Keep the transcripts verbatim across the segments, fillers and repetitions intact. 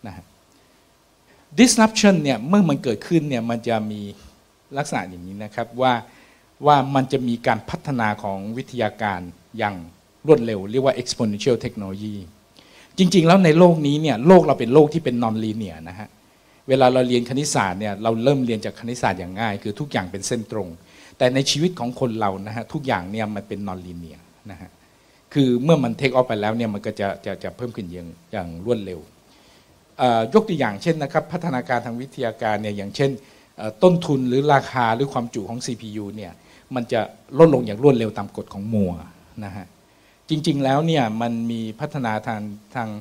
นะฮะ disruption เนี่ยเมื่อมันเกิดขึ้นเนี่ยมันจะมีลักษณะอย่างนี้นะครับว่าว่ามันจะมีการพัฒนาของวิทยาการอย่างรวดเร็วเรียกว่า exponential technology จริงๆแล้วในโลกนี้เนี่ยโลกเราเป็นโลกที่เป็น non linear นะฮะเวลาเราเรียนคณิตศาสตร์เนี่ยเราเริ่มเรียนจากคณิตศาสตร์อย่างง่ายคือทุกอย่างเป็นเส้นตรงแต่ในชีวิตของคนเรานะฮะทุกอย่างเนี่ยมันเป็น non linear นะฮะคือเมื่อมัน take off ไปแล้วเนี่ยมันก็จะจะจะเพิ่มขึ้นอย่างอย่างรวดเร็วยกตัวอย่างเช่นนะครับพัฒนาการทางวิทยาการเนี่ยอย่างเช่นต้นทุนหรือราคาหรือความจุของ ซี พี ยู เนี่ยมันจะลดลงอย่างรวดเร็วตามกฎของมัวนะฮะจริงๆแล้วเนี่ยมันมีพัฒนาทางทาง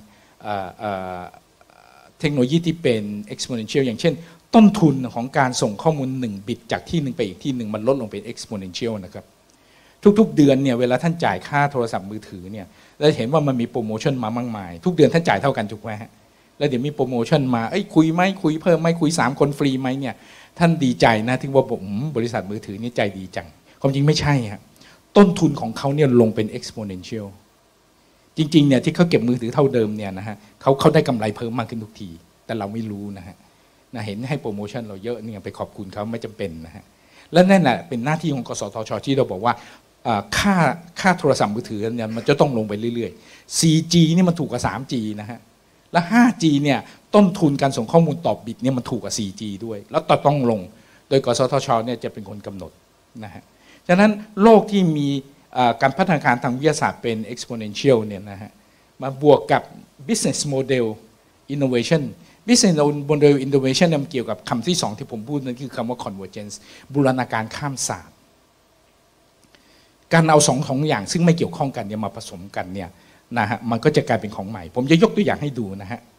เทคโนโลยีที่เป็น exponential อย่างเช่นต้นทุนของการส่งข้อมูลหนึ่งบิตจากที่หนึ่งไปอีกที่หนึ่งมันลดลงเป็น exponential นะครับทุกๆเดือนเนี่ยเวลาท่านจ่ายค่าโทรศัพท์มือถือเนี่ยเราเห็นว่ามันมีโปรโมชั่นมามากมายทุกเดือนท่านจ่ายเท่ากันถูกไหมฮะแล้วเดี๋ยวมีโปรโมชั่นมาเอ้ยคุยไหมคุยเพิ่มไหมคุยสามคนฟรีไหมเนี่ยท่านดีใจนะที่ว่าผมบริษัทมือถือนี่ใจดีจังความจริงไม่ใช่ฮะต้นทุนของเขาเนี่ยลงเป็น exponential จริงๆเนี่ยที่เขาเก็บมือถือเท่าเดิมเนี่ยนะฮะเขาเขาได้กำไรเพิ่มมากขึ้นทุกทีแต่เราไม่รู้นะฮะนะเห็นให้โปรโมชั่นเราเยอะเนี่ยไปขอบคุณเขาไม่จำเป็นนะฮะและนั่นแหละเป็นหน้าที่ของกสทช.ที่เราบอกว่าค่าค่าโทรศัพท์มือถือเนี่ยมันจะต้องลงไปเรื่อยๆ โฟร์จี นี่มันถูกกว่า ทรีจี นะฮะและ ไฟว์จี เนี่ยต้นทุนการส่งข้อมูลต่อบิตเนี่ยมันถูกกว่า โฟร์จี ด้วยแล้วต้องลงโดยกสทช.เนี่ยจะเป็นคนกำหนดนะฮะฉะนั้นโลกที่มีการพัฒนาการทางวิทยาศาสตร์เป็น exponential เนี่ยนะฮะมาบวกกับ business model innovation business model innovation เนี่ยมันเกี่ยวกับคำที่สองที่ผมพูดนั่นคือคำว่า convergence บูรณาการข้ามศาสตร์การเอาสองของอย่างซึ่งไม่เกี่ยวข้องกันเนี่ยมาผสมกันเนี่ยนะฮะมันก็จะกลายเป็นของใหม่ผมจะยกตัวอย่างให้ดูนะฮะ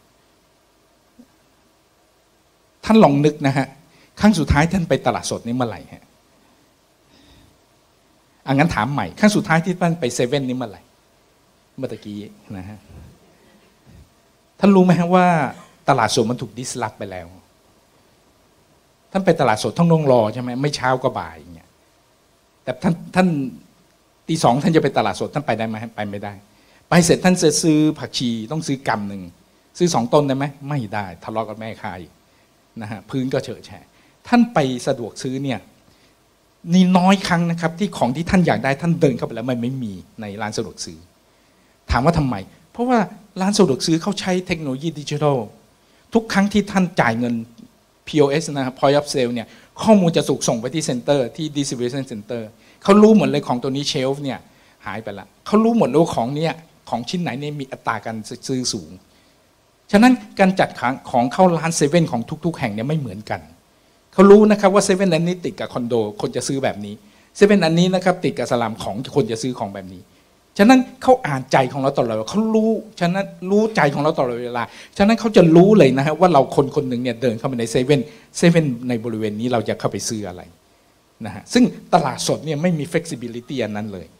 ท่านลองนึกนะฮะครั้งสุดท้ายท่านไปตลาดสดนี่เมื่อไหร่ฮะอังั้นถามใหม่ครั้งสุดท้ายที่ท่านไปเซเว่นนี่เมื่อไหร่เมื่อตะกี้นะฮะท่านรู้ไหมฮะว่าตลาดสดมันถูกดิสลอฟไปแล้วท่านไปตลาดสดต้องต้องรอใช่ไหมไม่เช้าก็บ่ายอย่างเงี้ยแต่ท่านท่านตีสองท่านจะไปตลาดสดท่านไปได้ไหมไปไม่ได้ไปเสร็จท่านจะซื้อผักชีต้องซื้อกำหนึ่งซื้อสองต้นได้ไหมไม่ได้ทะเลาะกับแม่ค้านะฮะพื้นก็เฉอะแฉะท่านไปสะดวกซื้อเนี่ยนี่น้อยครั้งนะครับที่ของที่ท่านอยากได้ท่านเดินเข้าไปแล้วมันไม่มีในร้านสะดวกซื้อถามว่าทำไมเพราะว่าร้านสะดวกซื้อเขาใช้เทคโนโลยีดิจิทัลทุกครั้งที่ท่านจ่ายเงิน พี โอ เอส นะครับ point of sale เนี่ยข้อมูลจะถูกส่งไปที่เซ็นเตอร์ที่ distribution center เขารู้หมดเลยของตัวนี้เชลฟ์เนี่ยหายไปละเขารู้หมดเลยว่าของเนี้ยของชิ้นไหนเนี่ยมีอัตราการซื้อสูงฉะนั้นการจัดของเข้าร้านเซเว่นของทุกๆแห่งเนี่ยไม่เหมือนกันเขารู้นะครับว่าเซเว่นอันนี้ติดกับคอนโดคนจะซื้อแบบนี้เซเว่นอันนี้นะครับติดกับสลามของคนจะซื้อของแบบนี้ฉะนั้นเขาอ่านใจของเราตลอดเวลาเขารู้ฉะนั้นรู้ใจของเราตลอดเวลาฉะนั้นเขาจะรู้เลยนะฮะว่าเราคนคนหนึ่งเนี่ยเดินเข้าไปในเซเว่นเซเว่นในบริเวณนี้เราจะเข้าไปซื้ออะไรนะฮะซึ่งตลาดสดเนี่ยไม่มี flexibility อันนั้นเลย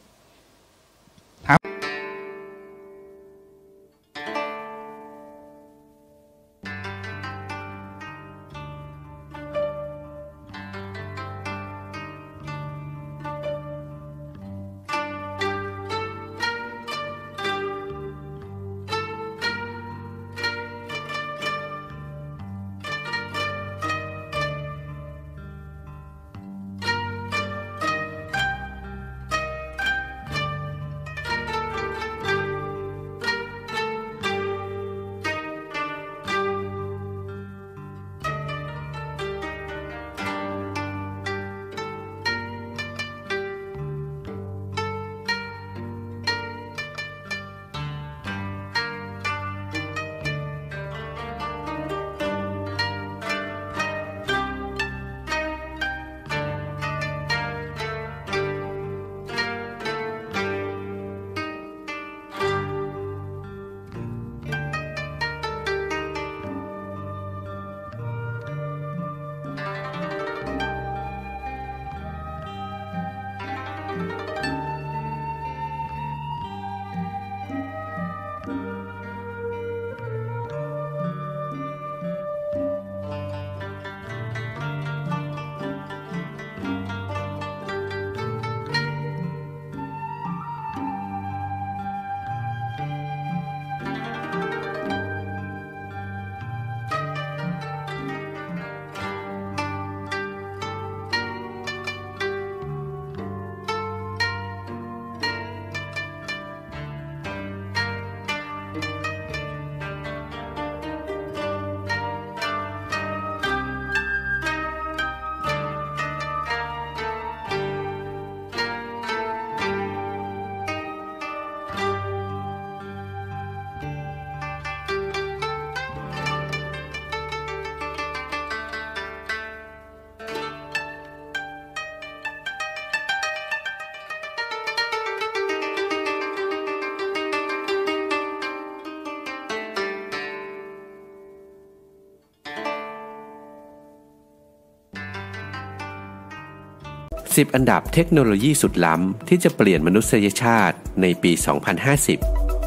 สิบ อันดับเทคโนโลยีสุดล้ำที่จะเปลี่ยนมนุษยชาติในปี สองพันห้าสิบ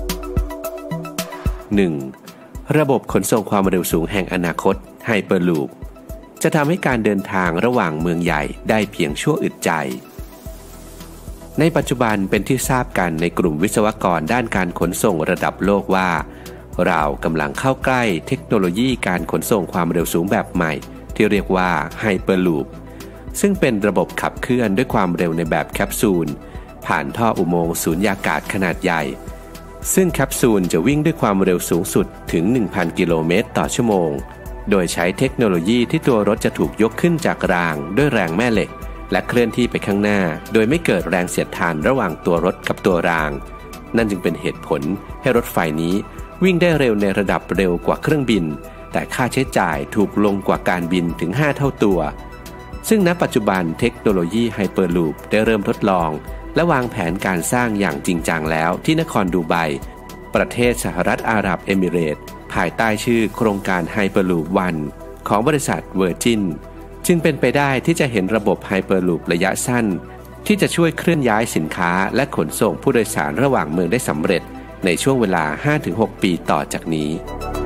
หนึ่ง. ระบบขนส่งความเร็วสูงแห่งอนาคตไฮเปอร์ลูปจะทำให้การเดินทางระหว่างเมืองใหญ่ได้เพียงชั่วอึดใจในปัจจุบันเป็นที่ทราบกันในกลุ่มวิศวกรด้านการขนส่งระดับโลกว่าเรากำลังเข้าใกล้เทคโนโลยีการขนส่งความเร็วสูงแบบใหม่ที่เรียกว่าไฮเปอร์ลูปซึ่งเป็นระบบขับเคลื่อนด้วยความเร็วในแบบแคปซูลผ่านท่ออุโมงค์สูญญากาศขนาดใหญ่ซึ่งแคปซูลจะวิ่งด้วยความเร็วสูงสุดถึง หนึ่งพัน กิโลเมตรต่อชั่วโมงโดยใช้เทคโนโลยีที่ตัวรถจะถูกยกขึ้นจากรางด้วยแรงแม่เหล็กและเคลื่อนที่ไปข้างหน้าโดยไม่เกิดแรงเสียดทานระหว่างตัวรถกับตัวรางนั่นจึงเป็นเหตุผลให้รถไฟนี้วิ่งได้เร็วในระดับเร็วกว่าเครื่องบินแต่ค่าใช้จ่ายถูกลงกว่าการบินถึงห้าเท่าตัวซึ่งณปัจจุบันเทคโนโลยีไฮเปอร์ลูปได้เริ่มทดลองและวางแผนการสร้างอย่างจริงจังแล้วที่นครดูไบประเทศสหรัฐอาหรับเอมิเรตส์ภายใต้ชื่อโครงการไฮเปอร์ลูปวันของบริษัทเวอร์จินจึงเป็นไปได้ที่จะเห็นระบบไฮเปอร์ลูประยะสั้นที่จะช่วยเคลื่อนย้ายสินค้าและขนส่งผู้โดยสารระหว่างเมืองได้สำเร็จในช่วงเวลา ห้าถึงหก ปีต่อจากนี้